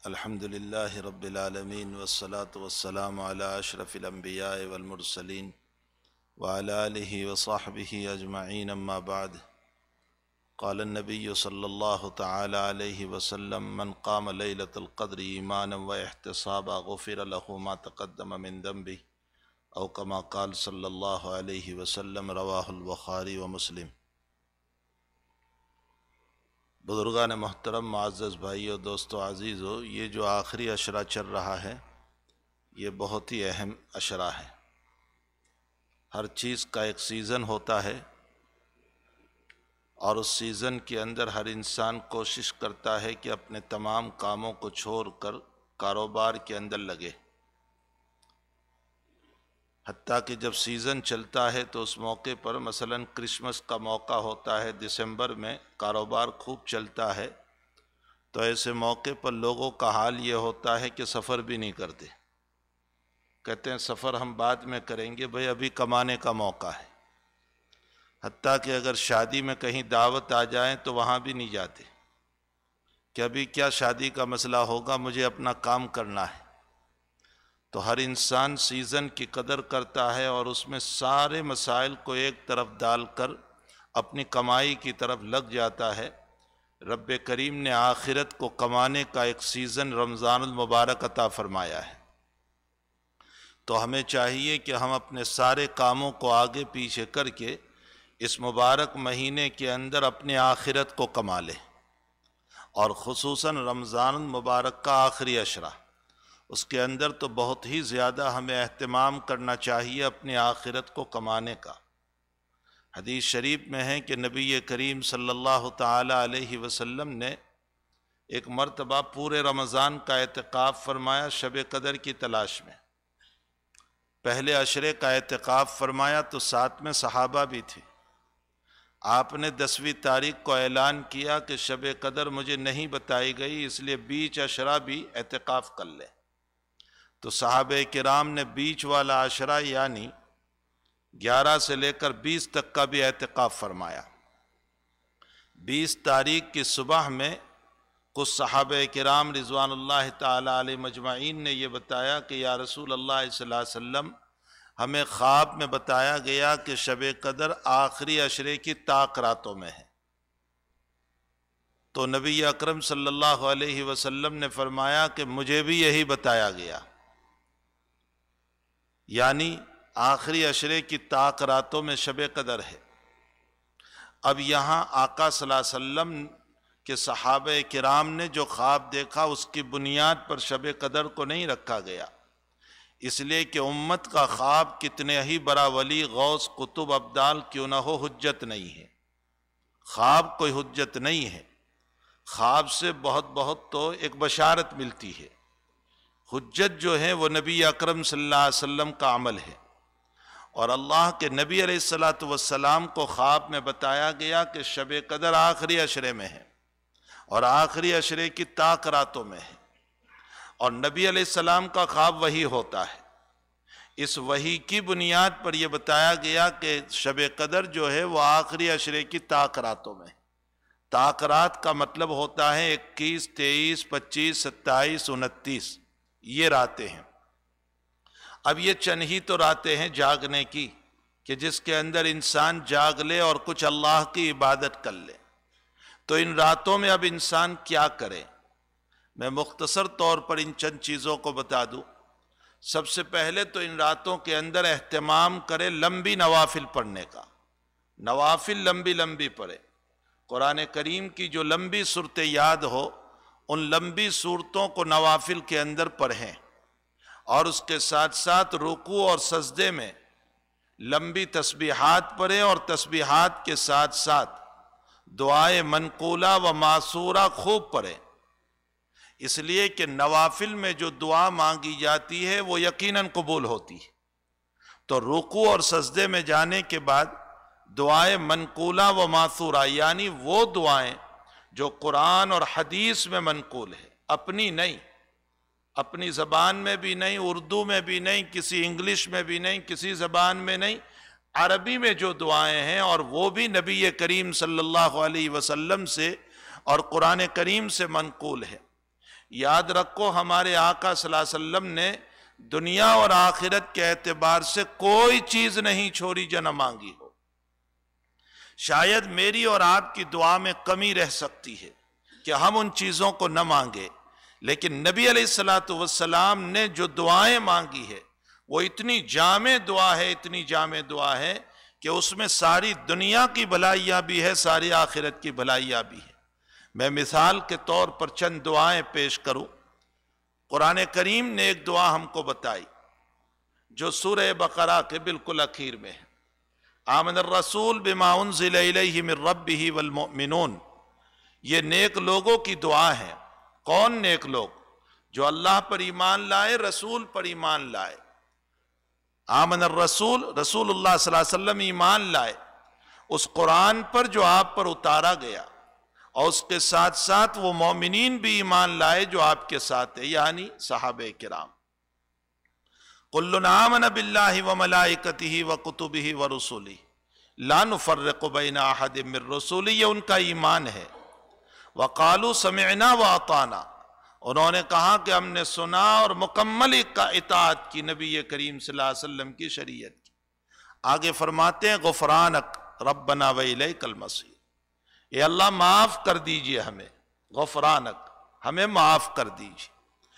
الحمد للہ رب العالمین والصلاة والسلام علی اشرف الانبیاء والمرسلین وعلی آلہ وصحبہ اجمعین اما بعد قال النبی صلی اللہ تعالی علیہ وسلم من قام لیلۃ القدر ایمانا واحتسابا غفر له ما تقدم من ذنبہ او کما قال صلی اللہ علیہ وسلم رواہ البخاری ومسلم۔ بزرگان محترم، معزز بھائیو، دوستو عزیزو، یہ جو آخری عشرہ چل رہا ہے یہ بہت ہی اہم عشرہ ہے۔ ہر چیز کا ایک سیزن ہوتا ہے اور اس سیزن کے اندر ہر انسان کوشش کرتا ہے کہ اپنے تمام کاموں کو چھوڑ کر کاروبار کے اندر لگے، حتیٰ کہ جب سیزن چلتا ہے تو اس موقع پر مثلا کرسمس کا موقع ہوتا ہے، دسمبر میں کاروبار خوب چلتا ہے، تو ایسے موقع پر لوگوں کا حال یہ ہوتا ہے کہ سفر بھی نہیں کرتے، کہتے ہیں سفر ہم بعد میں کریں گے، بھئی ابھی کمانے کا موقع ہے۔ حتیٰ کہ اگر شادی میں کہیں دعوت آ جائیں تو وہاں بھی نہیں جاتے کہ ابھی کیا شادی کا مسئلہ ہوگا، مجھے اپنا کام کرنا ہے۔ تو ہر انسان سیزن کی قدر کرتا ہے اور اس میں سارے مسائل کو ایک طرف ڈال کر اپنی کمائی کی طرف لگ جاتا ہے۔ رب کریم نے آخرت کو کمانے کا ایک سیزن رمضان المبارک عطا فرمایا ہے، تو ہمیں چاہیے کہ ہم اپنے سارے کاموں کو آگے پیچھے کر کے اس مبارک مہینے کے اندر اپنے آخرت کو کما لیں، اور خصوصاً رمضان المبارک کا آخری عشرہ، اس کے اندر تو بہت ہی زیادہ ہمیں اہتمام کرنا چاہیے اپنی آخرت کو کمانے کا۔ حدیث شریف میں ہے کہ نبی کریم صلی اللہ تعالی علیہ وسلم نے ایک مرتبہ پورے رمضان کا اعتکاف فرمایا شب قدر کی تلاش میں۔ پہلے عشرے کا اعتکاف فرمایا تو ساتھ میں صحابہ بھی تھے۔ آپ نے 10ویں تاریخ کو اعلان کیا کہ شب قدر مجھے نہیں بتائی گئی، اس لیے بیچ عشرہ بھی اعتکاف کر لیں۔ تو صحابہ کرام نے بیچ والا عشرہ یعنی 11 سے لے کر 20 تک کا بھی اعتکاف فرمایا۔ 20 تاریخ کی صبح میں کچھ صحابہ کرام رضوان اللہ تعالی علیہ مجمعین نے یہ بتایا کہ یا رسول اللہ صلی اللہ علیہ وسلم، ہمیں خواب میں بتایا گیا کہ شب قدر آخری عشرے کی طاق راتوں میں ہے۔ تو نبی اکرم صلی اللہ علیہ وسلم نے فرمایا کہ مجھے بھی یہی بتایا گیا، یعنی آخری عشرے کی طاق راتوں میں شب قدر ہے۔ اب یہاں آقا صلی اللہ علیہ وسلم کے صحابہ کرام نے جو خواب دیکھا اس کی بنیاد پر شب قدر کو نہیں رکھا گیا، اس لیے کہ امت کا خواب کتنے ہی بڑا ولی غوث قطب ابدال کیوں نہ ہو، حجت نہیں ہے۔ خواب کوئی حجت نہیں ہے، خواب سے بہت تو ایک بشارت ملتی ہے۔ حجت جو ہے وہ نبی اکرم صلی اللہ علیہ وسلم کا عمل ہے، اور اللہ کے نبی علیہ السلام کو خواب میں بتایا گیا کہ شب قدر آخری عشرے میں ہے اور آخری عشرے کی طاق راتوں میں ہے، اور نبی علیہ السلام کا خواب وہی ہوتا ہے۔ اس وحی کی بنیاد پر یہ بتایا گیا کہ شب قدر جو ہے وہ آخری عشرے کی طاق راتوں میں ہے۔ طاق رات کا مطلب ہوتا ہے 21، 23، 25، 27، 29، یہ راتیں ہیں۔ اب یہ چند ہی تو راتیں ہیں جاگنے کی کہ جس کے اندر انسان جاگ لے اور کچھ اللہ کی عبادت کر لے۔ تو ان راتوں میں اب انسان کیا کرے؟ میں مختصر طور پر ان چند چیزوں کو بتا دوں۔ سب سے پہلے تو ان راتوں کے اندر اہتمام کرے لمبی نوافل پڑھنے کا، نوافل لمبی لمبی پڑھے۔ قرآن کریم کی جو لمبی صورتیں یاد ہو ان لمبی صورتوں کو نوافل کے اندر پڑھیں، اور اس کے ساتھ ساتھ رکوع اور سجدے میں لمبی تسبیحات پڑھیں، اور تسبیحات کے ساتھ ساتھ دعائے منقولہ و معصورہ خوب پڑھیں، اس لیے کہ نوافل میں جو دعا مانگی جاتی ہے وہ یقیناً قبول ہوتی ہے۔ تو رکوع اور سجدے میں جانے کے بعد دعائے منقولہ و معصورہ یعنی وہ دعائیں جو قرآن اور حدیث میں منقول ہے، اپنی نہیں، اپنی زبان میں بھی نہیں، اردو میں بھی نہیں، کسی انگلش میں بھی نہیں، کسی زبان میں نہیں، عربی میں جو دعائیں ہیں، اور وہ بھی نبی کریم صلی اللہ علیہ وسلم سے اور قرآن کریم سے منقول ہے۔ یاد رکھو ہمارے آقا صلی اللہ علیہ وسلم نے دنیا اور آخرت کے اعتبار سے کوئی چیز نہیں چھوڑی جو نہ مانگی ہو۔ شاید میری اور آپ کی دعا میں کمی رہ سکتی ہے کہ ہم ان چیزوں کو نہ مانگے، لیکن نبی علیہ السلام نے جو دعائیں مانگی ہے وہ اتنی جامع دعا ہے، اتنی جامع دعا ہے کہ اس میں ساری دنیا کی بھلائیاں بھی ہے، ساری آخرت کی بھلائیاں بھی ہے۔ میں مثال کے طور پر چند دعائیں پیش کروں۔ قرآن کریم نے ایک دعا ہم کو بتائی جو سورہ بقرہ کے بالکل اخیر میں ہے، آمن الرسول بما انزل الیہ من ربہ والمؤمنون۔ یہ نیک لوگوں کی دعا ہے۔ کون نیک لوگ؟ جو اللہ پر ایمان لائے، رسول پر ایمان لائے۔ آمن الرسول، رسول اللہ صلی اللہ علیہ وسلم ایمان لائے اس قرآن پر جو آپ پر اتارا گیا، اور اس کے ساتھ ساتھ وہ مومنین بھی ایمان لائے جو آپ کے ساتھ ہے، یعنی صحابہ کرام۔ کل آمن باللہ وملائکتہ وکتبہ ورسلہ لا نفرق بین احد من رسلہ، یہ ان کا ایمان ہے۔ وقالوا سمعنا واطعنا، انہوں نے کہا کہ ہم نے سنا اور مکمل اطاعت کی نبی کریم صلی اللہ علیہ وسلم کی شریعت کی۔ آگے فرماتے ہیں غفرانک ربنا والیک المصیر، اے اللہ معاف کر دیجئے ہمیں، غفرانک ہمیں معاف کر دیجئے۔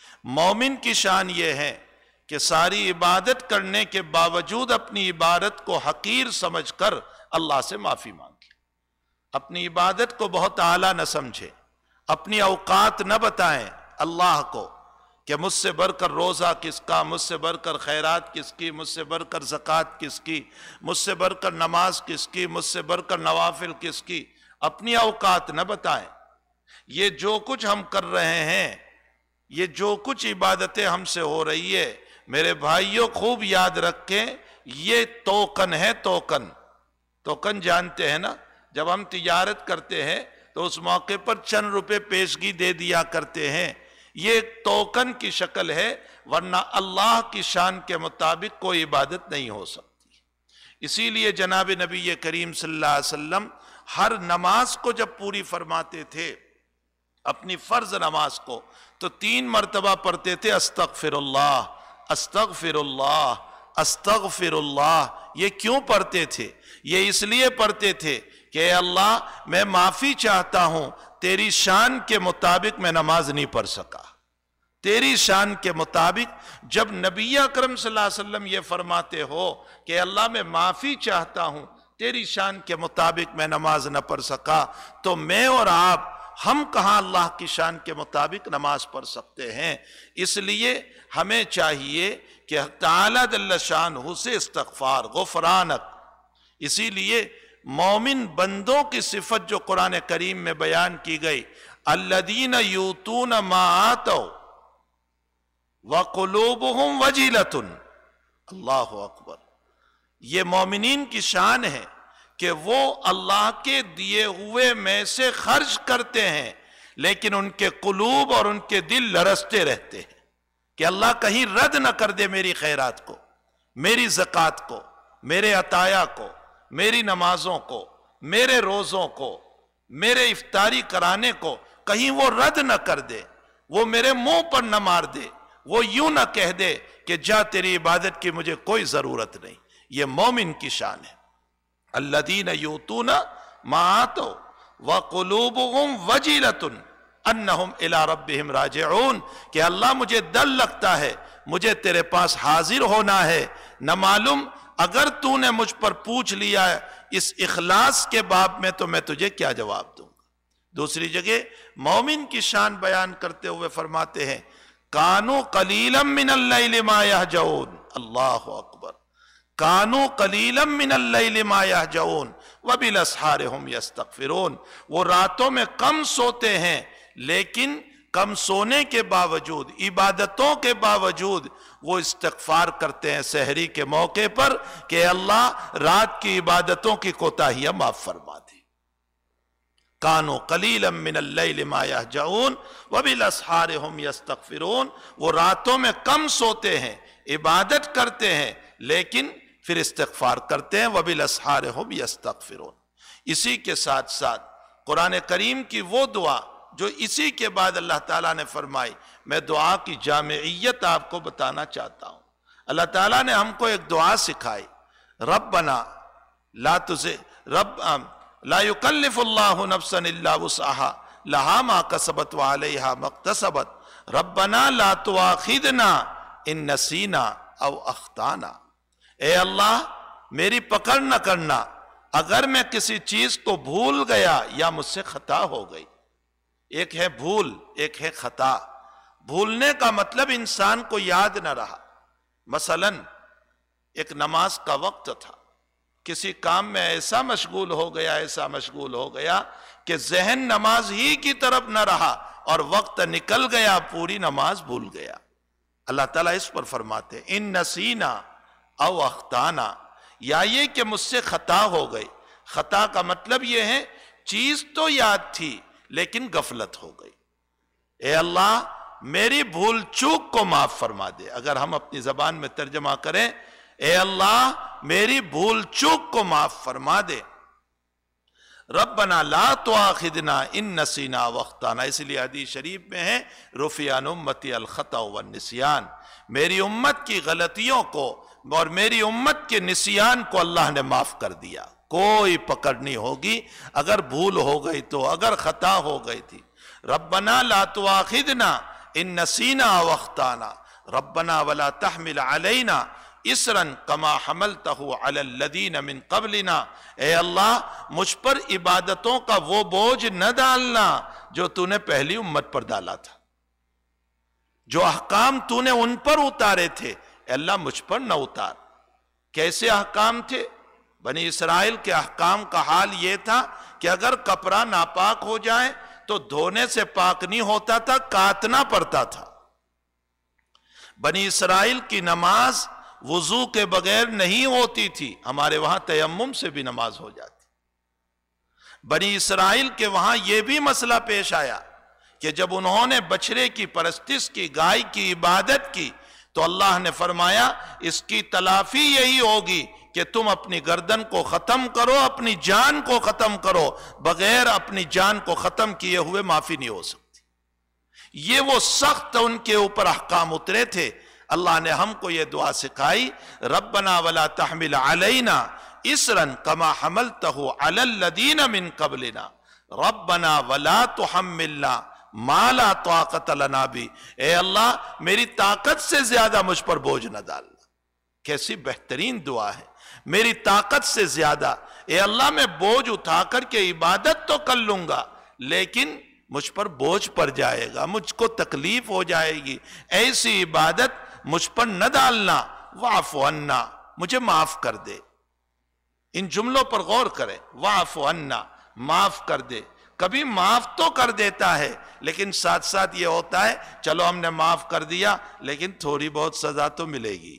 مومن کی شان یہ ہے کہ ساری عبادت کرنے کے باوجود اپنی عبادت کو حقیر سمجھ کر اللہ سے معافی مانگے، اپنی عبادت کو بہت اعلیٰ نہ سمجھے، اپنی اوقات نہ بتائیں اللہ کو کہ مجھ سے بڑھ کر روزہ کس کا، مجھ سے بڑھ کر خیرات کس کی، مجھ سے بڑھ کر زکوٰۃ کس کی، مجھ سے بڑھ کر نماز کس کی، مجھ سے بڑھ کر نوافل کس کی۔ اپنی اوقات نہ بتائیں۔ یہ جو کچھ ہم کر رہے ہیں، یہ جو کچھ عبادتیں ہم سے ہو رہی ہے، میرے بھائیوں خوب یاد رکھیں، یہ توکن ہے، توکن۔ توکن جانتے ہیں نا؟ جب ہم تجارت کرتے ہیں تو اس موقع پر چند روپے پیشگی دے دیا کرتے ہیں، یہ ایک توکن کی شکل ہے، ورنہ اللہ کی شان کے مطابق کوئی عبادت نہیں ہو سکتی۔ اسی لیے جناب نبی کریم صلی اللہ علیہ وسلم ہر نماز کو جب پوری فرماتے تھے، اپنی فرض نماز کو، تو 3 مرتبہ پڑھتے تھے استغفر اللہ، استغفر اللہ، استغفر اللہ۔ یہ کیوں پڑھتے تھے؟ یہ اس لیے پڑھتے تھے کہ اے اللہ میں معافی چاہتا ہوں، تیری شان کے مطابق میں نماز نہیں پڑھ سکا، تیری شان کے مطابق۔ جب نبی اکرم صلی اللہ علیہ وسلم یہ فرماتے ہو کہ اللہ میں معافی چاہتا ہوں، تیری شان کے مطابق میں نماز نہ پڑھ سکا، تو میں اور آپ ہم کہاں اللہ کی شان کے مطابق نماز پڑھ سکتے ہیں؟ اس لیے ہمیں چاہیے کہ تعالیٰ جل شانہ سے استغفار، غفرانک۔ اسی لیے مومن بندوں کی صفت جو قرآن کریم میں بیان کی گئی، الذین یؤتون ما آتوا وقلوبہم وجلۃ، اللہ اکبر، یہ مومنین کی شان ہے کہ وہ اللہ کے دیے ہوئے میں سے خرچ کرتے ہیں، لیکن ان کے قلوب اور ان کے دل لرزتے رہتے ہیں کہ اللہ کہیں رد نہ کر دے میری خیرات کو، میری زکوٰۃ کو، میرے عطایا کو، میری نمازوں کو، میرے روزوں کو، میرے افطاری کرانے کو، کہیں وہ رد نہ کر دے، وہ میرے منہ پر نہ مار دے، وہ یوں نہ کہہ دے کہ جا تیری عبادت کی مجھے کوئی ضرورت نہیں۔ یہ مومن کی شان ہے۔ الذین یؤتون ما آتوا وقلوبہم وجلۃ انہم الی ربہم راجعون، کہ اللہ مجھے ڈر لگتا ہے، مجھے تیرے پاس حاضر ہونا ہے، نہ معلوم اگر تو نے مجھ پر پوچھ لیا اس اخلاص کے باب میں تو میں تجھے کیا جواب دوں گا۔ دوسری جگہ مومن کی شان بیان کرتے ہوئے فرماتے ہیں کانوا قلیلا من اللیل ما یہجعون، اللہ اکبر، کانوا قلیلا من اللیل ما یہجعون وبالاسحار هم یستغفرون، وہ راتوں میں کم سوتے ہیں لیکن کم سونے کے باوجود، عبادتوں کے باوجود وہ استغفار کرتے ہیں سحری کے موقع پر کہ اللہ رات کی عبادتوں کی کوتاہیاں معاف فرما دے۔ کانوا قلیلا من اللیل ما یہجعون وبالاسحار هم یستغفرون، وہ راتوں میں کم سوتے ہیں، عبادت کرتے ہیں لیکن پھر استغفار کرتے ہیں، وبالاسحار هم یستغفرون۔ اسی کے ساتھ ساتھ قرآن کریم کی وہ دعا جو اسی کے بعد اللہ تعالیٰ نے فرمائی، میں دعا کی جامعیت آپ کو بتانا چاہتا ہوں۔ اللہ تعالیٰ نے ہم کو ایک دعا سکھائی، ربنا لا یکلف اللہ نفسا الا وسعها لها ما کسبت وعلیہا ما اکتسبت ربنا لا تؤاخذنا ان نسینا او اخطانا۔ اے اللہ میری پکڑ نہ کرنا اگر میں کسی چیز کو بھول گیا یا مجھ سے خطا ہو گئی۔ ایک ہے بھول، ایک ہے خطا۔ بھولنے کا مطلب انسان کو یاد نہ رہا، مثلا ایک نماز کا وقت تھا، کسی کام میں ایسا مشغول ہو گیا کہ ذہن نماز ہی کی طرف نہ رہا اور وقت نکل گیا، پوری نماز بھول گیا۔ اللہ تعالیٰ اس پر فرماتے ان نسینا او اخطانا، یا یہ کہ مجھ سے خطا ہو گئی۔ خطا کا مطلب یہ ہے چیز تو یاد تھی لیکن غفلت ہو گئی۔ اے اللہ میری بھول چوک کو معاف فرما دے۔ اگر ہم اپنی زبان میں ترجمہ کریں، اے اللہ میری بھول چوک کو معاف فرما دے۔ ربنا لا تؤاخذنا ان نسینا واخطانا، اس لیے حدیث شریف میں ہے رفع عن امتی الخطأ والنسیان، میری امت کی غلطیوں کو اور میری امت کے نسیان کو اللہ نے معاف کر دیا۔ کوئی پکڑ نہیں ہوگی اگر بھول ہو گئی تو، اگر خطا ہو گئی تھی۔ ربنا لا تؤاخذنا ان نسینا واخطانا ربنا ولا تحمل علینا اسرا کما حملتہ علی الذین من قبلنا، اے اللہ مجھ پر عبادتوں کا وہ بوجھ نہ ڈالنا جو تو نے پہلی امت پر ڈالا تھا، جو احکام تو نے ان پر اتارے تھے، اے اللہ مجھ پر نہ اتار۔ کیسے احکام تھے؟ بنی اسرائیل کے احکام کا حال یہ تھا کہ اگر کپڑا ناپاک ہو جائے تو دھونے سے پاک نہیں ہوتا تھا، کاٹنا پڑتا تھا۔ بنی اسرائیل کی نماز وضو کے بغیر نہیں ہوتی تھی، ہمارے وہاں تیمم سے بھی نماز ہو جاتی۔ بنی اسرائیل کے وہاں یہ بھی مسئلہ پیش آیا کہ جب انہوں نے بچھڑے کی پرستش کی، گائے کی عبادت کی، تو اللہ نے فرمایا اس کی تلافی یہی ہوگی کہ تم اپنی گردن کو ختم کرو، اپنی جان کو ختم کرو، بغیر اپنی جان کو ختم کیے ہوئے معافی نہیں ہو سکتی۔ یہ وہ سخت ان کے اوپر احکام اترے تھے۔ اللہ نے ہم کو یہ دعا سکھائی، ربنا ولا تحمل علینا اسرا کما حملتہ علی الذین من قبلنا ربنا ولا تحملنا ما لا طاقت لنا بھی، اے اللہ میری طاقت سے زیادہ مجھ پر بوجھ نہ ڈالنا۔ کیسی بہترین دعا ہے، میری طاقت سے زیادہ، اے اللہ میں بوجھ اٹھا کر کے عبادت تو کر لوں گا لیکن مجھ پر بوجھ پڑ جائے گا، مجھ کو تکلیف ہو جائے گی، ایسی عبادت مجھ پر نہ ڈالنا۔ واعف عنا، مجھے معاف کر دے۔ ان جملوں پر غور کریں، واعف عنا، معاف کر دے۔ کبھی معاف تو کر دیتا ہے لیکن ساتھ ساتھ یہ ہوتا ہے چلو ہم نے معاف کر دیا لیکن تھوڑی بہت سزا تو ملے گی۔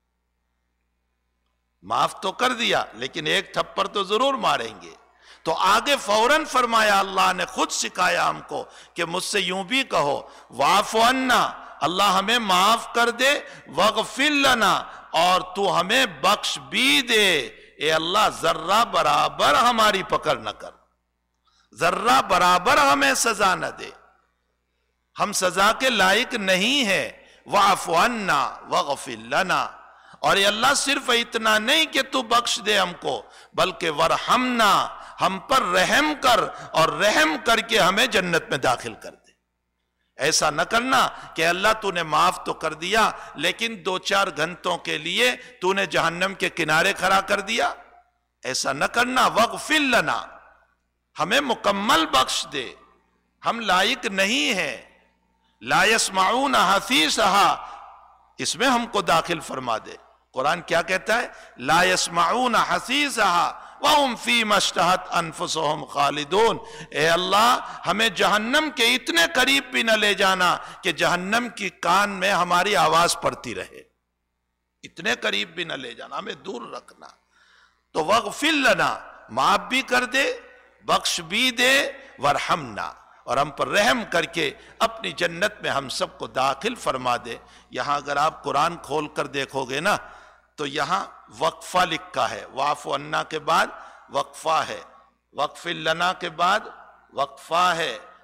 معاف تو کر دیا لیکن ایک تھپڑ تو ضرور ماریں گے۔ تو آگے فوراً فرمایا، اللہ نے خود سکھایا ہم کو کہ مجھ سے یوں بھی کہو، واعف عنا، اللہ ہمیں معاف کر دے، واغفر لنا، اور تو ہمیں بخش بھی دے۔ اے اللہ ذرہ برابر ہماری پکڑ نہ کر، ذرہ برابر ہمیں سزا نہ دے، ہم سزا کے لائق نہیں ہیں۔ واعف عنا واغفر لنا، اور اے اللہ صرف اتنا نہیں کہ تو بخش دے ہم کو، بلکہ ورحمنا، ہم پر رحم کر، اور رحم کر کے ہمیں جنت میں داخل کر دے۔ ایسا نہ کرنا کہ اللہ تو نے معاف تو کر دیا لیکن 2-4 گھنٹوں کے لیے تو نے جہنم کے کنارے کھڑا کر دیا، ایسا نہ کرنا۔ واغفر لنا، ہمیں مکمل بخش دے، ہم لائق نہیں ہیں۔ لا يسمعون حسیسها، اس میں ہم کو داخل فرما دے۔ قرآن کیا کہتا ہے؟ لا يسمعون حسیسها وَهُمْ فِيمَا اشْتَهَتْ أَنفُسُهُمْ خَالِدُونَ، اے اللہ ہمیں جہنم کے اتنے قریب بھی نہ لے جانا کہ جہنم کی کان میں ہماری آواز پڑتی رہے، اتنے قریب بھی نہ لے جانا، ہمیں دور رکھنا۔ تو وَاغْفِرْ لَنَا، معاف بھی کر دے، بخش بھی دے، وَارْحَمْنَا، اور ہم پر رحم کر کے اپنی جنت میں ہم سب کو داخل فرما دے۔ یہاں اگر آپ قرآن کھول کر دیکھو گے نا تو یہاں وقفہ لکھا ہے، واعف عنا کے بعد وقفہ ہے، واغفر لنا کے بعد وقفہ ہے،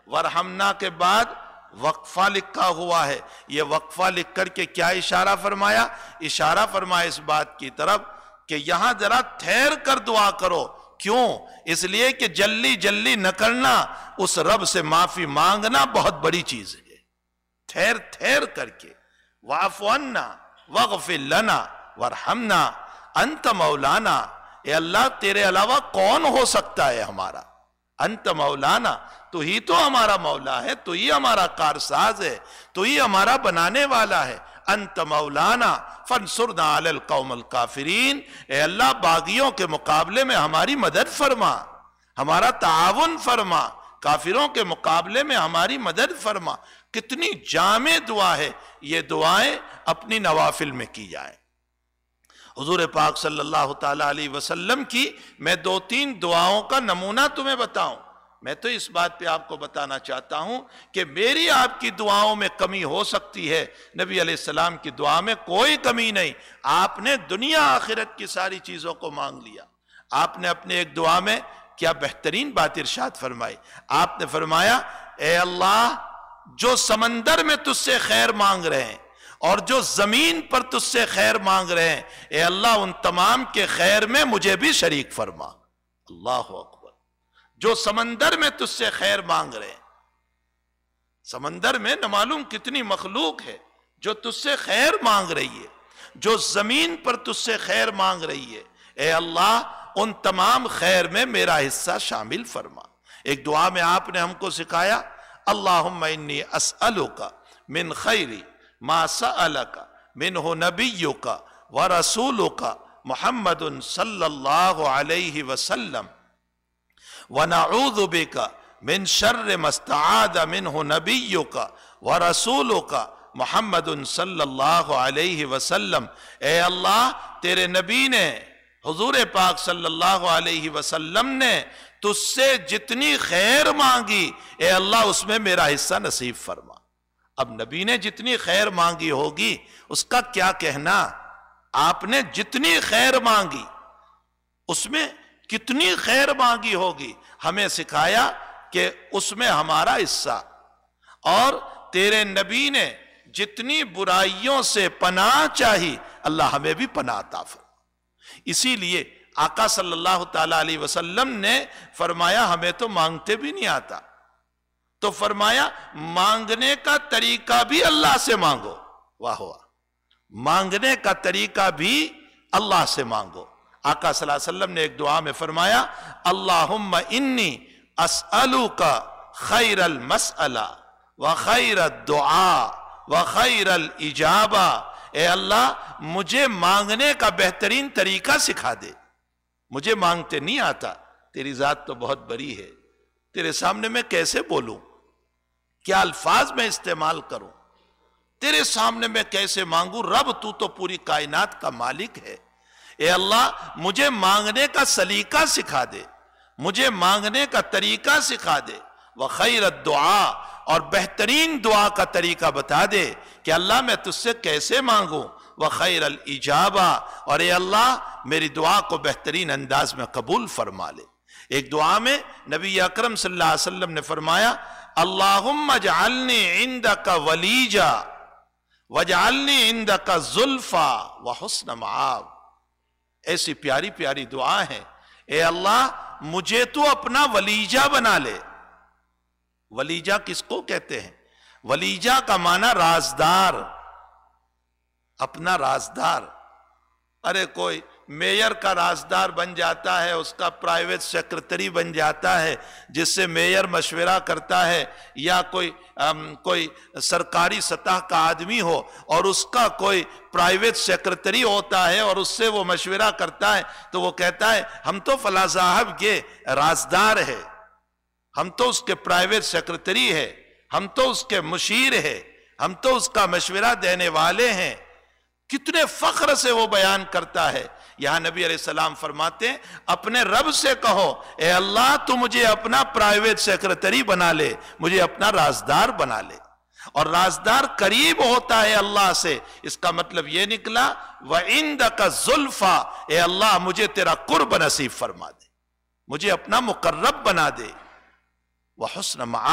ورحمنا کے بعد وقفہ لکھا ہوا ہے. یہ وقفہ لکھ کر کے کیا اشارہ فرمایا؟ اشارہ فرمایا اس بات کی طرف کہ یہاں ذرا ٹھہر کر دعا کرو. کیوں؟ اس لیے کہ جلدی جلدی نہ کرنا، اس رب سے معافی مانگنا بہت بڑی چیز ہے. ٹھہر ٹھہر کر کے واعف عنا واغفر لنا وارحمنا انت مولانا. اے اللہ تیرے علاوہ کون ہو سکتا ہے ہمارا؟ انت مولانا، تو ہی تو ہمارا مولا ہے، تو ہی ہمارا کارساز ہے، تو ہی ہمارا بنانے والا ہے. انت مولانا فانصرنا علی القوم الکافرین. اے اللہ باغیوں کے مقابلے میں ہماری مدد فرما، ہمارا تعاون فرما، کافروں کے مقابلے میں ہماری مدد فرما. کتنی جامع دعا ہے. یہ دعائیں اپنی نوافل میں کی جائیں. حضور پاک صلی اللہ تعالیٰ علیہ وسلم کی میں 2-3 دعاؤں کا نمونہ تمہیں بتاؤں. میں تو اس بات پہ آپ کو بتانا چاہتا ہوں کہ میری آپ کی دعاؤں میں کمی ہو سکتی ہے، نبی علیہ السلام کی دعا میں کوئی کمی نہیں. آپ نے دنیا آخرت کی ساری چیزوں کو مانگ لیا. آپ نے اپنے ایک دعا میں کیا بہترین بات ارشاد فرمائی. آپ نے فرمایا اے اللہ جو سمندر میں تجھ سے خیر مانگ رہے ہیں اور جو زمین پر تجھ سے خیر مانگ رہے ہیں، اے اللہ ان تمام کے خیر میں مجھے بھی شریک فرما. اللہ اکبر. جو سمندر میں تجھ سے خیر مانگ رہے ہیں، سمندر میں نہ معلوم کتنی مخلوق ہے جو تجھ سے خیر مانگ رہی ہے، جو زمین پر تجھ سے خیر مانگ رہی ہے، اے اللہ ان تمام خیر میں میرا حصہ شامل فرما. ایک دعا میں آپ نے ہم کو سکھایا اللہم انی اسألک من خیر ما سألک منہ نبیک ورسولک محمد صلی اللہ علیہ وسلم وَنَعُوذُ بِكَ مِن شَرِّ مَا اسْتَعَاذَ مِنْهُ نَبِيُّكَ وَرَسُولُكَ محمد صلی اللہ علیہ وسلم. اے اللہ تیرے نبی نے، حضور پاک صلی اللہ علیہ وسلم نے تجھ سے جتنی خیر مانگی، اے اللہ اس میں میرا حصہ نصیب فرما. اب نبی نے جتنی خیر مانگی ہوگی اس کا کیا کہنا؟ آپ نے جتنی خیر مانگی اس میں کتنی خیر مانگی ہوگی، ہمیں سکھایا کہ اس میں ہمارا حصہ. اور تیرے نبی نے جتنی برائیوں سے پناہ چاہی، اللہ ہمیں بھی پناہ عطا فرما. اسی لیے آقا صلی اللہ تعالیٰ علیہ وسلم نے فرمایا ہمیں تو مانگتے بھی نہیں آتا، تو فرمایا مانگنے کا طریقہ بھی اللہ سے مانگو. واہ واہ. مانگنے کا طریقہ بھی اللہ سے مانگو. آقا صلی اللہ علیہ وسلم نے ایک دعا میں فرمایا اللہم انی اسألوک خیر المسئلہ وخیر الدعاء وخیر الاجابہ. اے اللہ مجھے مانگنے کا بہترین طریقہ سکھا دے. مجھے مانگتے نہیں آتا، تیری ذات تو بہت بڑی ہے، تیرے سامنے میں کیسے بولوں، کیا الفاظ میں استعمال کروں، تیرے سامنے میں کیسے مانگوں. رب تو پوری کائنات کا مالک ہے. اے اللہ مجھے مانگنے کا سلیقہ سکھا دے، مجھے مانگنے کا طریقہ سکھا دے. وخیر الدعاء، اور بہترین دعا کا طریقہ بتا دے کہ اللہ میں تجھ سے کیسے مانگوں. وخیر الاجابہ، اور اے اللہ میری دعا کو بہترین انداز میں قبول فرما لے. ایک دعا میں نبی اکرم صلی اللہ علیہ وسلم نے فرمایا اللہم اجعلنی عندک ولیجا واجعلنی عندک زلفا وحسن مآب. ایسی پیاری پیاری دعا ہے. اے اللہ مجھے تو اپنا ولیجہ بنا لے. ولیجہ کس کو کہتے ہیں؟ ولیجہ کا معنی رازدار، اپنا رازدار. ارے کوئی میئر کا رازدار بن جاتا ہے، اس کا پرائیویٹ سیکرٹری بن جاتا ہے جس سے میئر مشورہ کرتا ہے، یا کوئی سرکاری سطح کا آدمی ہو اور اس کا کوئی پرائیویٹ سیکرٹری ہوتا ہے اور اس سے وہ مشورہ کرتا ہے، تو وہ کہتا ہے ہم تو فلاں صاحب کے رازدار ہے، ہم تو اس کے پرائیویٹ سیکرٹری ہے، ہم تو اس کے مشیر ہے، ہم تو اس کا مشورہ دینے والے ہیں. کتنے فخر سے وہ بیان کرتا ہے. یہاں نبی علیہ السلام فرماتے ہیں اپنے رب سے کہو اے اللہ تو مجھے اپنا پرائیویٹ سیکرٹری بنا لے، مجھے اپنا رازدار بنا لے. اور رازدار قریب ہوتا ہے اللہ سے. اس کا مطلب یہ نکلا وَعِنْدَكَ الزُّلْفَى، اے اللہ مجھے تیرا قرب نصیب فرما دے، مجھے اپنا مقرب بنا دے. وحسن مآب،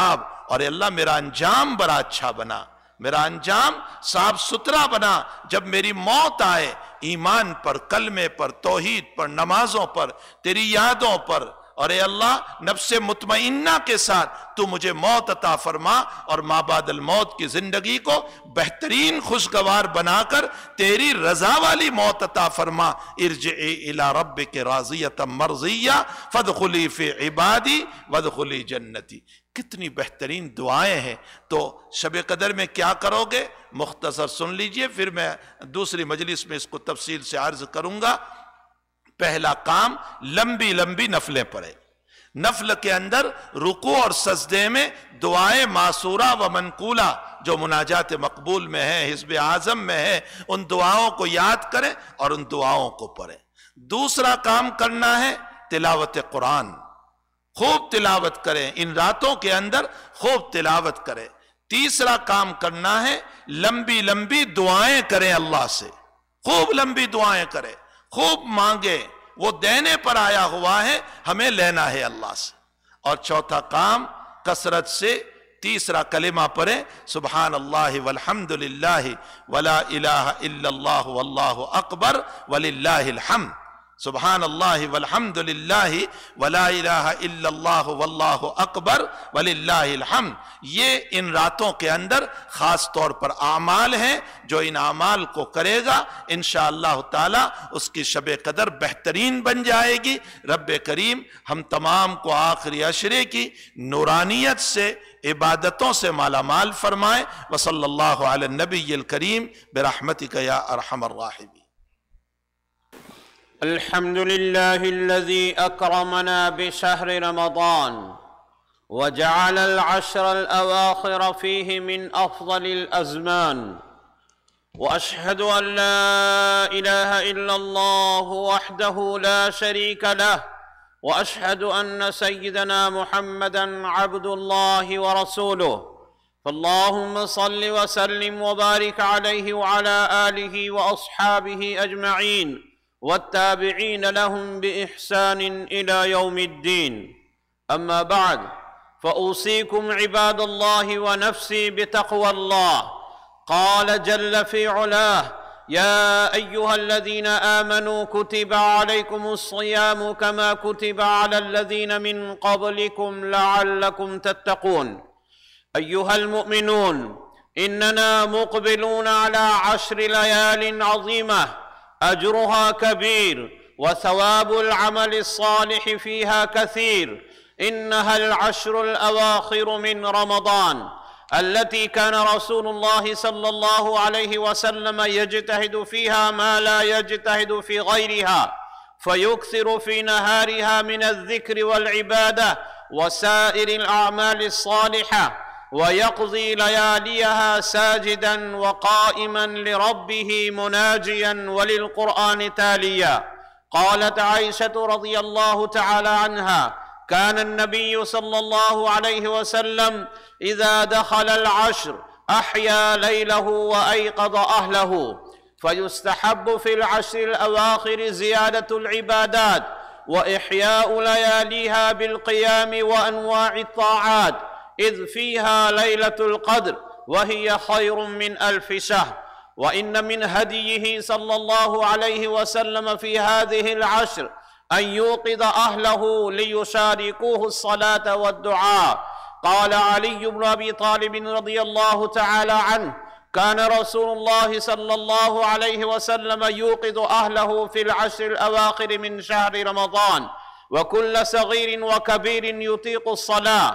और अल्लाह मेरा अंजाम बड़ा अच्छा बना, मेरा अंजाम साफ सुथरा बना। जब मेरी मौत आए ईमान पर, कलमे पर, तौहीद पर, नमाजों पर, तेरी यादों पर, और ए अल्लाह नफ्से मुतमइन्ना के साथ तू मुझे मौत अता फरमा और माबादल मौत की जिंदगी को बेहतरीन खुशगवार बनाकर तेरी रजा वाली मौत अता फरमा। इरजिई इला रब्बिक राज़ियतम मर्ज़िय्या फदखुली फी इबादी वदखुली जन्नती। कितनी बेहतरीन दुआएं हैं। तो शब कदर में क्या करोगे, मुख्तसर सुन लीजिए, फिर मैं दूसरी मजलिस में इसको तफसील से अर्ज करूंगा। पहला काम, लंबी लंबी नफलें पढ़े। नफल के अंदर रुकू और सजदे में दुआए मासूरा व मनकूला जो मुनाजात मकबूल में है, हिज़्ब आज़म में है, उन दुआओं को याद करें और उन दुआओं को पढ़ें। दूसरा काम करना है तिलावत कुरान, खूब तिलावत करें, इन रातों के अंदर खूब तिलावत करें। तीसरा काम करना है लंबी लंबी दुआएं करें, अल्लाह से खूब लंबी दुआएं करें, खूब मांगे, वो देने पर आया हुआ है, हमें लेना है अल्लाह से। और चौथा काम कसरत से तीसरा कलिमा पढ़ें, सुबहान अल्लाह वल्हम्दुलिल्लाह वला इलाहा इल्लल्लाह वल्लाहु अकबर वलिल्लाहिल हम्द। सुबहान अल्लाह वल्हम्दुलिल्लाह वला इलाहा इल्लल्लाह वल्लाहु अकबर वलिल्लाहिल हम्द। ये इन रातों के अंदर खास तौर पर आमाल हैं, जो इन आमाल को करेगा इंशाअल्लाह ताला उसकी शब कदर बेहतरीन बन जाएगी। रब्बे करीम हम तमाम को आखिरी अशरे की नूरानियत से, इबादतों से मालामाल फरमाए। वसल्लल्लाहु अला नबिय्यिल करीम बिरहमतिका या अरहमर राहिमीन। अल्हम्दुलिल्लाहिल्लज़ी अकरमना बिशहर रमज़ान वजअल अल-अश्र अल-अवाखिर फ़ीहि मिन अफ़ज़लिल अज़मान व अशहदु अन ला इलाहा इल्लल्लाहु वहदहु ला शरीका लहु व अशहदु अन्न सय्यदना मुहम्मदन अब्दुल्लाहि व रसूलुहु फअल्लाहुम्मा सल्लि व सल्लिम व बारिक अलैहि व अला आलिहि व अस्हाबिहि अजमईन वत्ताबिईन लहुम बिइहसान इला यौमिद्दीन। अम्मा बाद फ़ऊसीकुम इबादल्लाहि व नफ्सी बितक़वल्लाह। क़ाल जल्ल फ़ी उलाह या अय्युहल्लज़ीन आमनू कुतिबा अलैकुमुस्सियामु कमा कुतिबा अलल्लज़ीन मिन क़ब्लिकुम लअल्लकुम तत्तक़ून। अय्युहल मुमिनून इन्नना मुक़बिलून अला अश्रि लयालिन अज़ीमह अजरुहा कबीर व सवाबुल अमल सालिह फीहा कसीर। इन्नहल अश्रुल अवाखिर मिन रमज़ान अल्लती कान रसूलुल्लाह सल्लल्लाहु अलैहि वसल्लम यजतहिदु फीहा मा ला यजतहिदु फी गैरिहा फयुक्सिरु फी नहारिहा मिन अज़्ज़िक्रि वल इबादह व साइरिल अअमाल सालिहा वयक़ज़ी लयालिहा साजिदन व क़ाइमन लिरब्बिही मुनाजियन वलिल क़ुरआन तालिया। क़ालत आइशतु रज़ियल्लाहु तआला अन्हा कान अन्नबिय्यु सल्लल्लाहु अलैहि वसल्लम इज़ा दख़लल अश्र अह्या लैलहु व अयक़ज़ अहलहु फयुस्तहब्बु फ़िल अश्रिल अवाखिर ज़ियादतुल इबादात व इह्याउ लयालिहा बिल क़ियाम व अन्वाഇत ताआत इज़ फ़ीहा लैलतुल क़द्र व हिय ख़ैरुम मिन अल्फ़ि शहर। व इन्न मिन हदीही सल्लल्लाहु अलैहि वसल्लम फ़ी हाज़िहिल अश्र अन यूक़िज़ अहलहु लियुशारिकूहु अस्सलात वद्दुआ। क़ाल अली इब्न अबी तालिब रज़ियल्लाहु तआला अन्हु कान रसूलुल्लाह सल्लल्लाहु अलैहि वसल्लम यूक़िज़ु अहलहु फ़िल अश्रिल अवाखिर मिन शहरि रमज़ान व कुल्ल सग़ीरिन व कबीरिन युतीक़ु अस्सलाह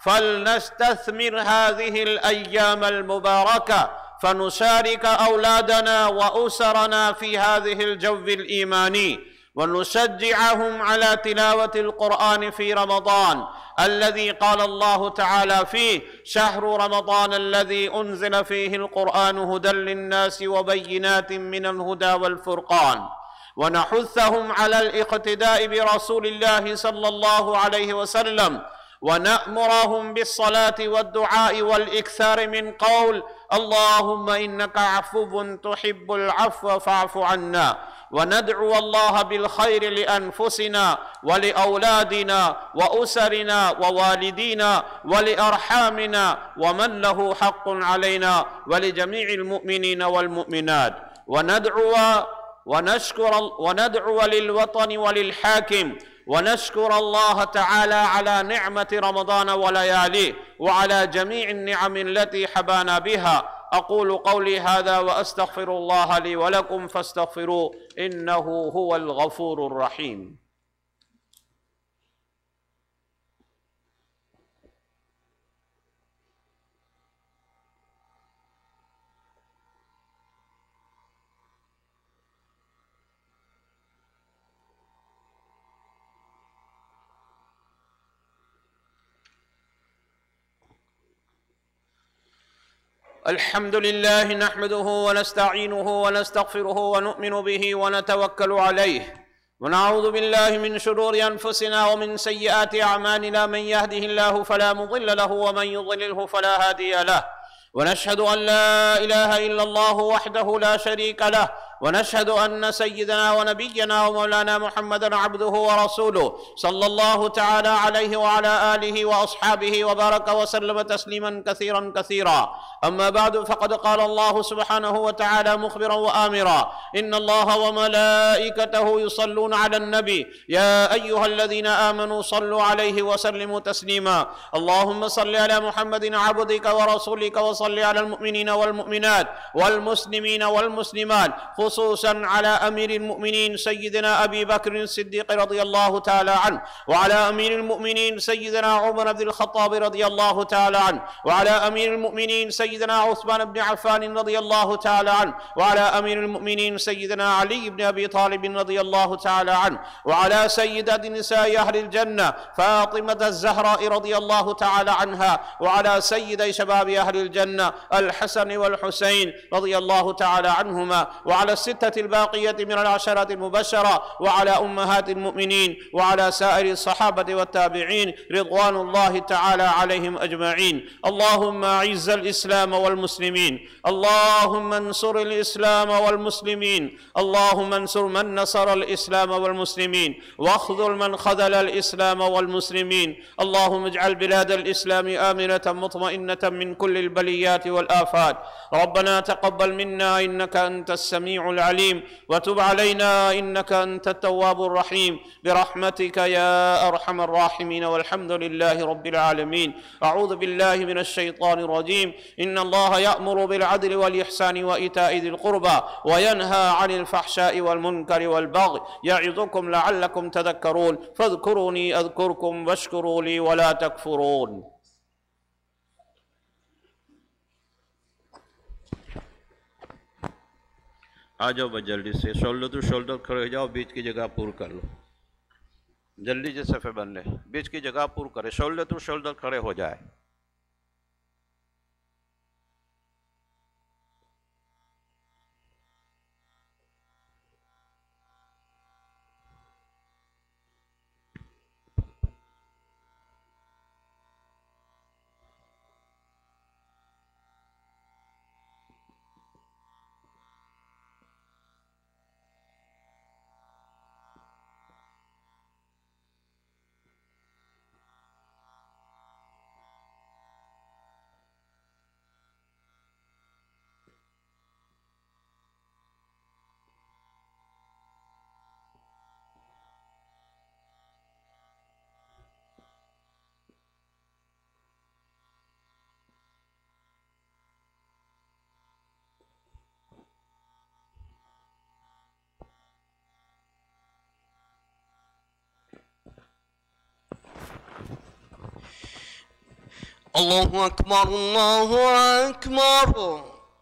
फलनस्तस्मिर हाज़िहिल अय्यामल मुबारका फनुशारिक औलादना व उसरना फ़ी हाज़िहिल जव्विल ईमानी वनुशज्जिअहुम अला तिलावतिल क़ुरआन फ़ी रमज़ान अल्लज़ी क़ाल अल्लाहु तआला फ़ीहि शहरु रमज़ान अल्लज़ी उन्ज़िल फ़ीहिल क़ुरआन हुदल लिन्नासि व बय्यिनातिन मिनल हुदा वल फ़ुरक़ान व नहुस्सहुम अलल इक़्तिदाइ बिरसूलिल्लाहि सल्लल्लाहु अलैहि वसल्लम व नअमुरुहुम बिस्सलाति वद्दुआइ वल इक्सार मिन क़ौल अल्लाहुम्मा इन्नका अफ़्वुन तुहिब्बुल अफ़्व फ़अफ़ु अन्ना وندعو الله بالخير لأنفسنا ولأولادنا وأسرنا ووالدينا ولأرحامنا ومن له حق علينا ولجميع المؤمنين والمؤمنات، وندعو للوطن وللحاكم، ونشكر الله تعالى على نعمة رمضان ولياليه وعلى جميع النعم التي حبانا بها. أقول قولي هذا وأستغفر الله لي ولكم فاستغفروه إنه هو الغفور الرحيم. الحمد لله نحمده ونستعينه ونستغفره ونؤمن به ونتوكل عليه، ونعوذ بالله من شرور أنفسنا ومن سيئات أعمالنا، من يهده الله فلا مضل له ومن يضلله فلا هادي له، ونشهد أن لا إله إلا الله وحده لا شريك له، ونشهد أن سيدنا ونبينا ومولانا محمدا عبده ورسوله صلى الله تعالى عليه وعلى آله وأصحابه وبارك وسلم تسليما كثيرا كثيرا. أما بعد، فقد قال الله سبحانه وتعالى مخبرا وآمرا: إن الله وملائكته يصلون على النبي يا أيها الذين آمنوا صلوا عليه وسلموا تسليما. اللهم صل على محمد عبدك ورسولك، وصل على المؤمنين والمؤمنات والمسلمين والمسلمات، خصوصا على أمير المؤمنين سيدنا أبي بكر الصديق رضي الله تعالى عنه، وعلى أمير المؤمنين سيدنا عمر بن الخطاب رضي الله تعالى عنه، وعلى أمير المؤمنين سيدنا عثمان بن عفان رضي الله تعالى عنه، وعلى أمير المؤمنين سيدنا علي بن أبي طالب رضي الله تعالى عنه، وعلى سيدة نساء أهل الجنة فاطمة الزهراء رضي الله تعالى عنها، وعلى سيدي شباب أهل الجنة الحسن والحسين رضي الله تعالى عنهما، وعلى الستة الباقية من العشرة المبشرة، وعلى أمهات المؤمنين، وعلى سائر الصحابة والتابعين رضوان الله تعالى عليهم أجمعين. اللهم أعز الإسلام والمسلمين، اللهم انصر الإسلام والمسلمين، اللهم انصر من نصر الإسلام والمسلمين، واخذل من خذل الإسلام والمسلمين. اللهم اجعل بلاد الإسلام آمنة مطمئنة من كل البليات والآفات. ربنا تقبل منا إنك أنت السميع العليم، وتب علينا إنك أنت التواب الرحيم، برحمتك يا أرحم الراحمين، والحمد لله رب العالمين. أعوذ بالله من الشيطان الرجيم. إن الله يأمر بالعدل والإحسان وإيتاء ذي القربى وينهى عن الفحشاء والمنكر والبغي يعظكم لعلكم تذكرون. فاذكروني أذكركم واشكروا لي ولا تكفرون. आ जाओ बस जल्दी से, शोल्डर टू शोल्डर खड़े हो जाओ, बीच की जगह पूरी कर लो, जल्दी से सफ़े बन ले, बीच की जगह पूरी करे, शोल्डर टू शोल्डर खड़े हो जाए। الله أكبر الله أكبر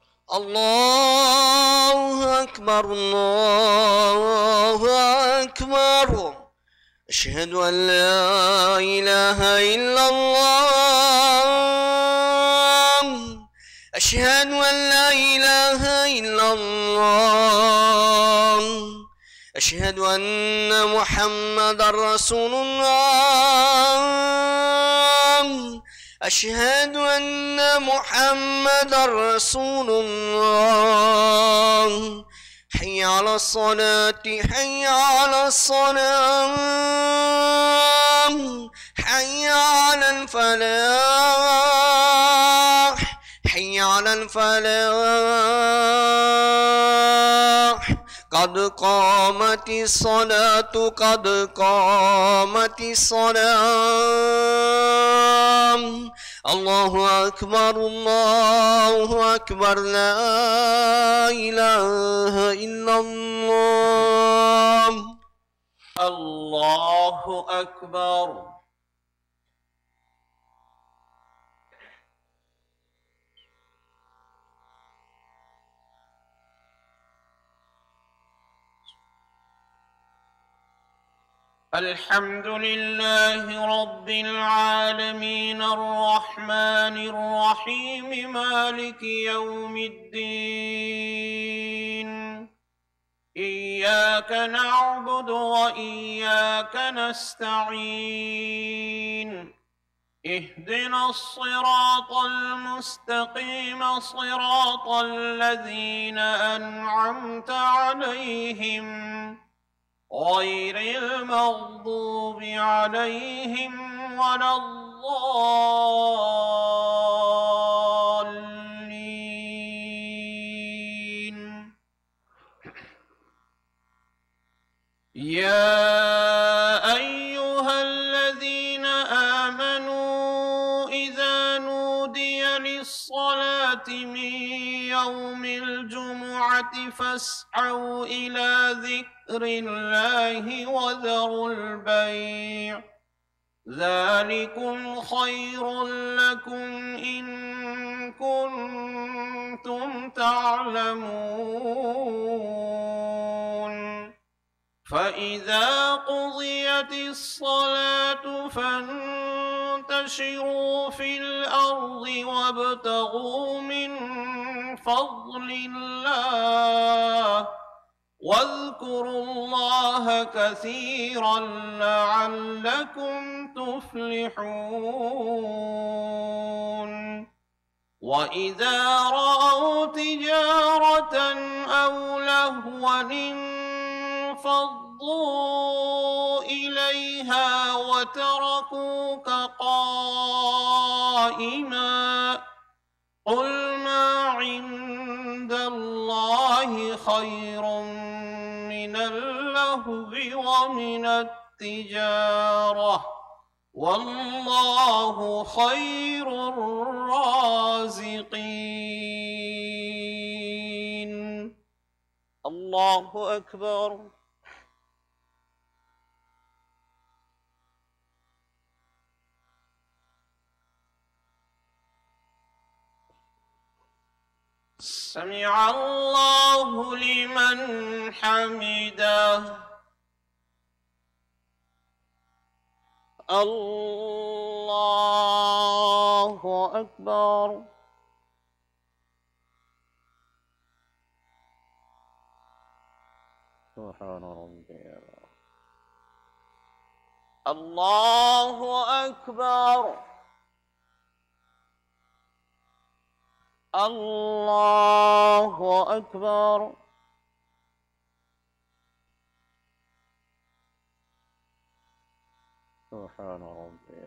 الله أكبر الله أكبر. أشهد أن لا إله إلا الله، أشهد أن لا إله إلا الله، أشهد أن محمد رسول الله، أشهد أن محمد رسول الله. حي على الصلاة حي على الصلاة حي على الفلاح حي على الفلاح قد قامت الصلاة قد قامت الصلاة الله أكبر الله أكبر لا إله إلا الله الله أكبر. الحمد لله رب العالمين الرحمن الرحيم مالك يوم الدين إياك نعبد وإياك نستعين اهدنا الصراط المستقيم صراط الذين أنعمت عليهم غير المغضوب عليهم ولا الضالين. يا أيها الذين آمنوا إذا نودي للصلاة من يوم الجمعة فاسعوا إلى ذكر الله وذروا البيع ذلكم خير لكم إن كنتم تعلمون. فإذا قضيت الصلاة فانتشروا في الأرض وابتغوا من فضل الله واذكروا الله كثيرا لعلكم تفلحون. وإذا رأوا تجارة أو لهوا انفضوا إليها وتركوك قائما قل ما عند الله خير من اللهو ومن التجارة والله خير الرازقين. الله أكبر. سمع الله لمن حمده. الله أكبر. سبحان ربي. الله أكبر. الله أكبر. سبحان ربي.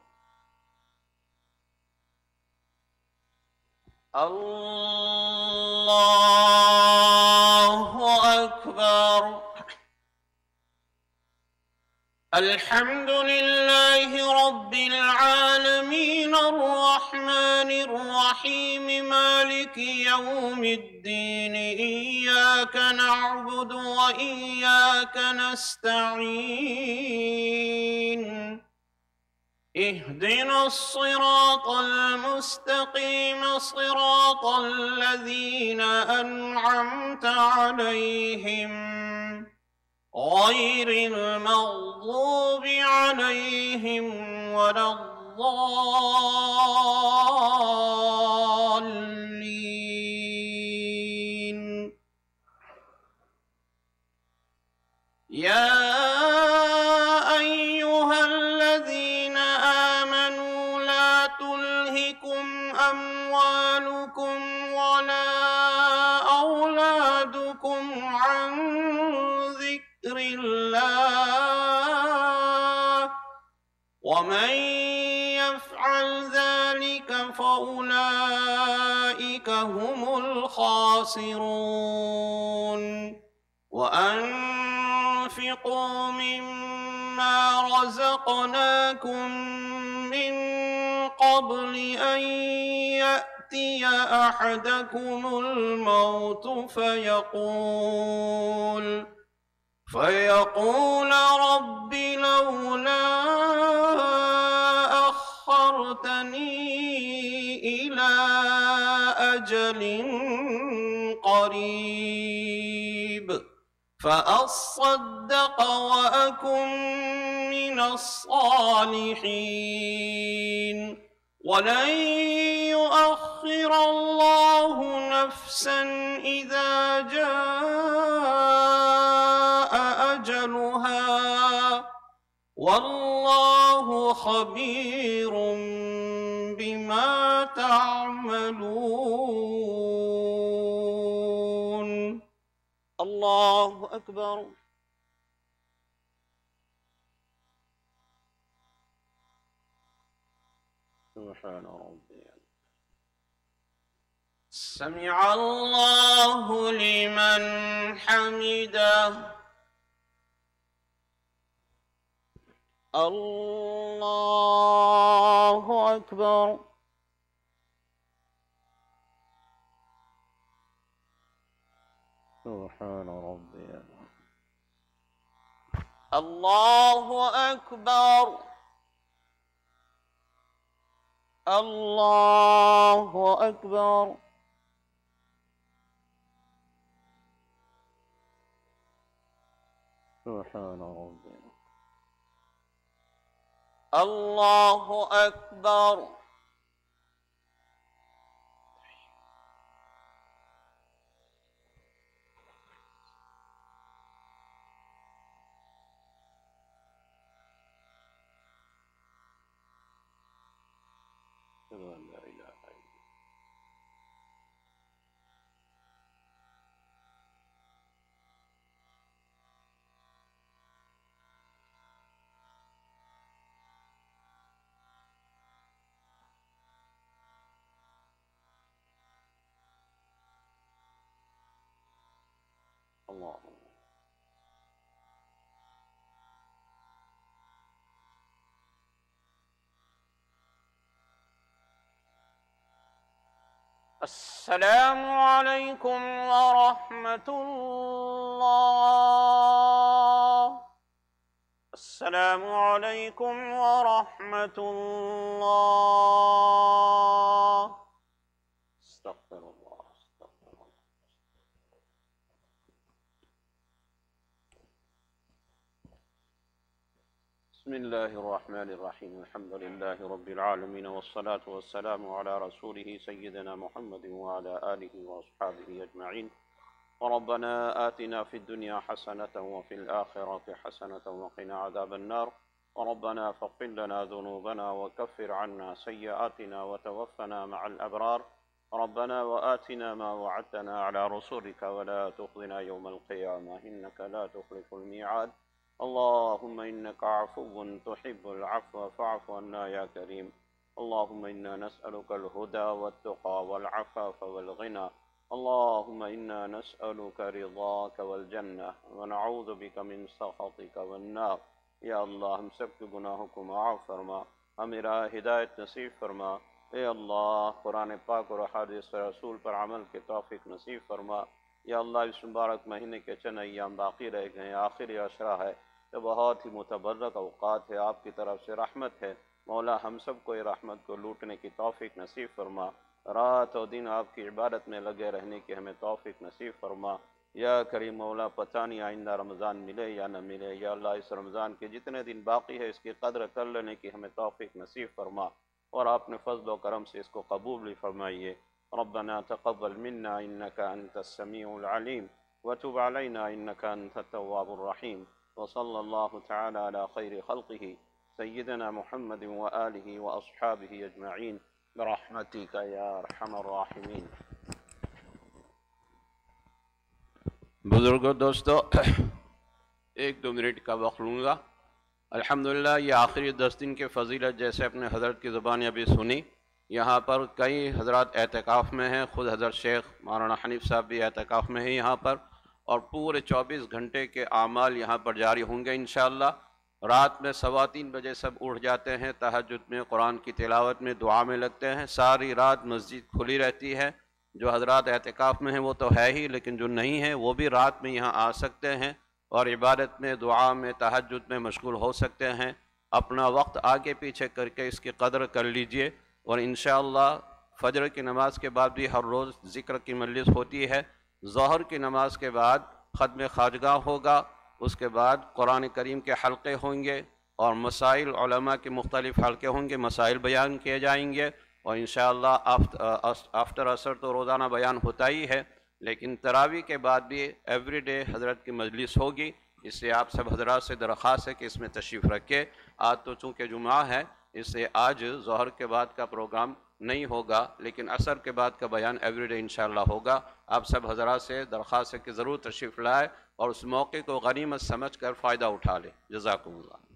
الله أكبر. الحمد لله رب العالمين الرحمن الرحيم مالك يوم الدين إياك نعبد وإياك نستعين اهدنا الصراط المستقيم صراط الذين أنعمت عليهم غير المغضوب عليهم ولا الضالين. يا أيها الذين آمنوا لا تلهكم أموالكم ولا أولادكم الله ومن يفعل ذلك فأولئك هم الخاسرون وأنفقوا مما رزقناكم من قبل أن يأتي أحدكم الموت فيقول رب لولا أخرتني إلى أجل قريب فأصدق وأكن من الصالحين ولن يؤخر الله نفسا إذا جاء أجلها والله خبير بما تعملون. الله أكبر. سبحان ربي. سمع الله لمن حمده. الله أكبر. سبحان ربي. الله أكبر. الله أكبر. سبحان ربي. الله أكبر. السلام عليكم ورحمة الله. السلام عليكم ورحمة الله. استغفر الله. استغفر الله. بسم الله الرحمن الرحيم. الحمد لله رب العالمين والصلاة والسلام على رسوله سيدنا محمد وعلى آله وأصحابه أجمعين. وربنا آتنا في الدنيا حسنة وفي الآخرة حسنة وقنا عذاب النار. وربنا فاغفر لنا ذنوبنا وكفر عنا سيئاتنا وتوفنا مع الأبرار. ربنا وآتنا ما وعدتنا على رسولك ولا تخزنا يوم القيامة إنك لا تخلف الميعاد. اللهم إنك عفو تحب العفو فاعف عنا يا كريم. اللهم إنا نسألك الهدى والتقى والعفاف والغنى. اللهم إنا نسألك رضاك والجنة ونعوذ بك من سخطك والنار. या अल्लाह हम सब के गुनाहों को माफ़ फरमा, हमें राह हिदायत नसीब फरमा। ए अल्लाह कुरान पाक और हदीस रसूल पर अमल के तौफीक नसीब फरमा। या अल्लाह इस मुबारक महीने के चंद अय्याम बाकी रह गए, आखिरी अशरा है, तो बहुत ही मुतबर्रक औक़ात है, आपकी तरफ से रहमत है। मौला हम सब को रहमत को लूटने की तौफीक नसीब फरमा। रात और दिन आपकी इबादत में लगे रहने की हमें तौफीक नसीब फरमा। या करीम मौला पता नहीं आइंदा रमज़ान मिले या न मिले। या अल्लाह इस रमज़ान के जितने दिन बाकी है इसकी कदर कर लेने की हमें तौफीक नसीब फरमा और आपने फज़ल व करम से इसको कबूल भी फरमाइए। रब्बना तक़ब्बल मिन्ना इन्नका अंतस समीउल अलीम व तुब अलैना इन्नका अंतत तव्वाबुर रहीम। व सल्लल्लाहु तआला अला खैरि खल्क़िही सय्यिदना मुहम्मद व आलिहि व अस्हाबिहि अजमईन बिरहमतिका या अरहमर राहिमीन। बुजुर्गों, दोस्तों, 1-2 منٹ کا وقت لوں گا۔ الحمدللہ یہ آخری 10 دن کے فضیلت جیسے اپنے حضرت کی زبان ابھی سنی، یہاں پر کئی حضرات اعتکاف میں ہیں، خود حضرت شیخ مولانا حنیف صاحب بھی اعتکاف میں ہیں یہاں پر، اور پورے 24 گھنٹے کے اعمال یہاں پر جاری ہوں گے انشاءاللہ۔ رات میں 3:15 بجے سب اٹھ جاتے ہیں، تہجد میں، قرآن کی تلاوت میں، دعا میں لگتے ہیں، ساری رات مسجد کھلی رہتی ہے۔ جو حضرات اعتکاف میں ہیں وہ تو ہے ہی، لیکن جو نہیں ہیں وہ بھی رات میں یہاں آ سکتے ہیں اور عبادت میں، دعا میں، تہجد میں مشغول ہو سکتے ہیں۔ اپنا وقت آگے پیچھے کر کے اس کی قدر کر لیجئے، اور انشاءاللہ فجر کی نماز کے بعد بھی ہر روز ذکر کی مجلس ہوتی ہے۔ ظہر کی نماز کے بعد ختم خواجگاہ ہوگا، اس کے بعد قرآن کریم کے حلقے ہوں گے اور مسائل علماء کے مختلف حلقے ہوں گے، مسائل بیان کیے جائیں گے، اور انشاءاللہ آفٹر عصر تو روزانہ بیان ہوتا ہی ہے، لیکن تراویح کے بعد بھی ایوری ڈے حضرت کی مجلس ہوگی۔ اس سے آپ سب حضرات سے درخواست ہے کہ اس میں تشریف رکھے۔ آج تو چونکہ جمعہ ہے اس سے آج ظہر کے بعد کا پروگرام نہیں ہوگا، لیکن عصر کے بعد کا بیان ایوری ڈے انشاءاللہ ہوگا۔ آپ سب حضرات سے درخواست ہے کہ ضرور تشریف لائے اور اس موقع کو غنیمت سمجھ کر فائدہ اٹھا لیں۔ جزاکم اللہ۔